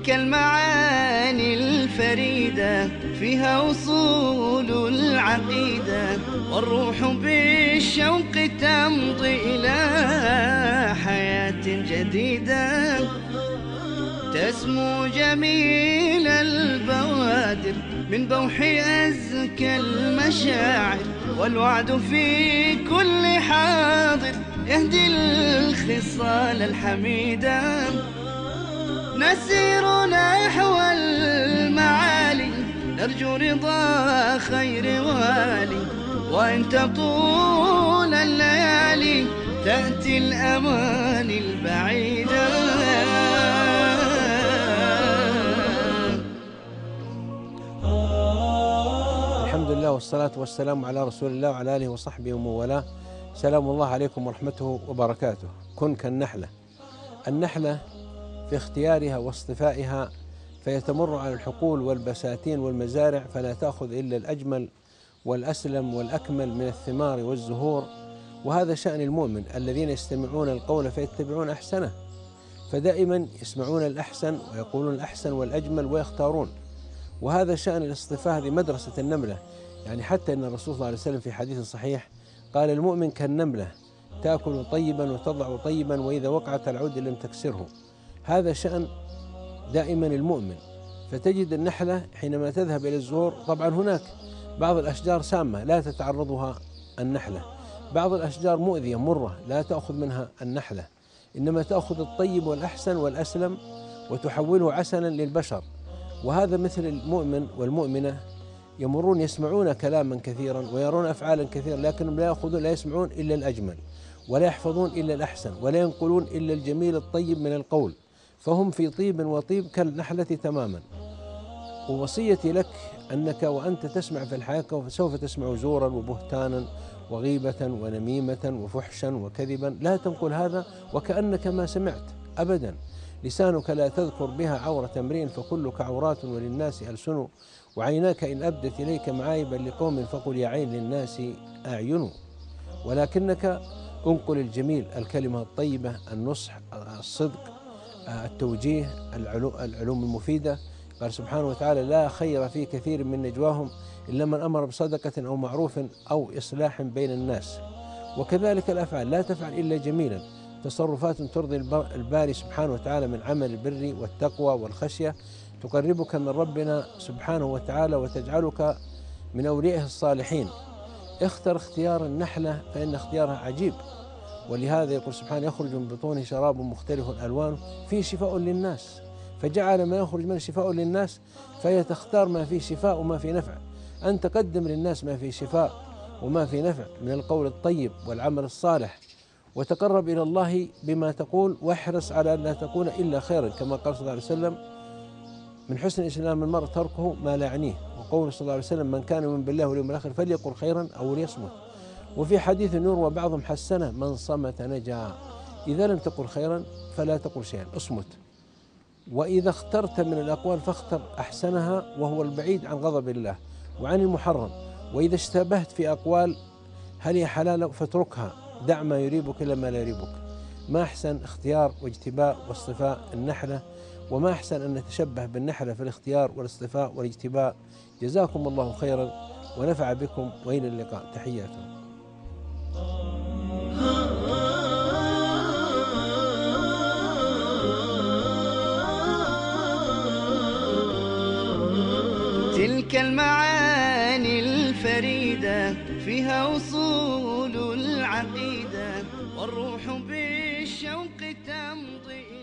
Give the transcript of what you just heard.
تلك المعاني الفريدة فيها أصول العقيدة، والروح بالشوق تمضي إلى حياة جديدة، تسمو جميل البوادر من بوح أزكى المشاعر، والوعد في كل حاضر يهدي الخصال الحميدة. نسير نحو المعالي نرجو رضا خير والي، وإن تطول الليالي تأتي الأماني البعيدة. الحمد لله والصلاة والسلام على رسول الله وعلى آله وصحبه ومن والاه. سلام الله عليكم ورحمته وبركاته. كن كالنحلة. النحلة في اختيارها واصطفائها فيتمر على الحقول والبساتين والمزارع، فلا تأخذ إلا الأجمل والأسلم والأكمل من الثمار والزهور. وهذا شأن المؤمن، الذين يستمعون القول فيتبعون أحسنه، فدائما يسمعون الأحسن ويقولون الأحسن والأجمل ويختارون. وهذا شأن الاصطفاء، هذه مدرسة النملة. يعني حتى أن الرسول صلى الله عليه وسلم في حديث صحيح قال: المؤمن كالنملة تأكل طيبا وتضع طيبا، وإذا وقعت العود لم تكسره. هذا شأن دائما المؤمن. فتجد النحلة حينما تذهب إلى الزهور، طبعا هناك بعض الأشجار سامة لا تتعرضها النحلة، بعض الأشجار مؤذية مرة لا تأخذ منها النحلة، إنما تأخذ الطيب والأحسن والأسلم وتحوله عسلا للبشر. وهذا مثل المؤمن والمؤمنة، يمرون يسمعون كلاما كثيرا ويرون أفعالا كثيرا، لكنهم لا يسمعون إلا الأجمل، ولا يحفظون إلا الأحسن، ولا ينقلون إلا الجميل الطيب من القول، فهم في طيب وطيب كالنحلة تماما. ووصيتي لك أنك وأنت تسمع في الحياة سوف تسمع زورا وبهتانا وغيبة ونميمة وفحشا وكذبا، لا تنقل هذا وكأنك ما سمعت أبدا. لسانك لا تذكر بها عورة امرئ فكلك عورات وللناس ألسن، وعيناك إن أبدت إليك معايبا لقوم فقل يا عين للناس أعين. ولكنك انقل الجميل، الكلمة الطيبة، النصح، الصدق، التوجيه، العلوم المفيدة. قال سبحانه وتعالى: لا خير في كثير من نجواهم إلا من أمر بصدقة أو معروف أو إصلاح بين الناس. وكذلك الأفعال، لا تفعل إلا جميلا، تصرفات ترضي الباري سبحانه وتعالى من عمل البر والتقوى والخشية، تقربك من ربنا سبحانه وتعالى وتجعلك من أوليائه الصالحين. اختر اختيار النحلة فإن اختيارها عجيب. ولهذا يقول سبحانه: يخرج من بطونه شراب مختلف ألوانه فيه شفاء للناس. فجعل ما يخرج منه شفاء للناس، فهي تختار ما فيه شفاء وما فيه نفع. أن تقدم للناس ما فيه شفاء وما فيه نفع من القول الطيب والعمل الصالح، وتقرب إلى الله بما تقول، واحرص على أن لا تكون إلا خيرا، كما قال صلى الله عليه وسلم: من حسن إسلام المرء تركه ما لا يعنيه. وقول صلى الله عليه وسلم: من كان يؤمن بالله واليوم الآخر فليقل خيرا أو ليصمت. وفي حديث يروى بعضهم حسنه: من صمت نجا. إذا لم تقل خيرا فلا تقل شيئا، اصمت. وإذا اخترت من الأقوال فاختر أحسنها، وهو البعيد عن غضب الله وعن المحرم. وإذا اشتبهت في أقوال هل هي حلال فاتركها، دع ما يريبك إلى ما لا يريبك. ما أحسن اختيار واجتباء واصطفاء النحلة، وما أحسن أن نتشبه بالنحلة في الاختيار والاصطفاء والاجتباء. جزاكم الله خيرا ونفع بكم، وإلى اللقاء. تحياتي. تلك المعاني الفريدة فيها أصول العقيدة، والروح بالشوق تمضي